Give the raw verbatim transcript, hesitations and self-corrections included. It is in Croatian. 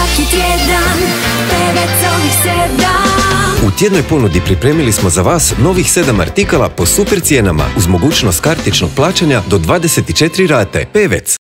Svaki tjedan Pevec ovih sedam. U tjednoj ponudi pripremili smo za vas novih sedam artikala po super cijenama uz mogućnost kartičnog plaćanja do dvadeset četiri rate. Pevec.